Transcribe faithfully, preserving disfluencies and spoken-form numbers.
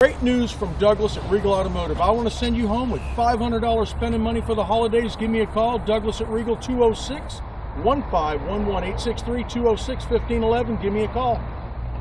Great news from Douglas at Regal Automotive. I want to send you home with five hundred dollars spending money for the holidays. Give me a call. Douglas at Regal, two oh six, one five one one, eight six three, two oh six, one five one one. Give me a call.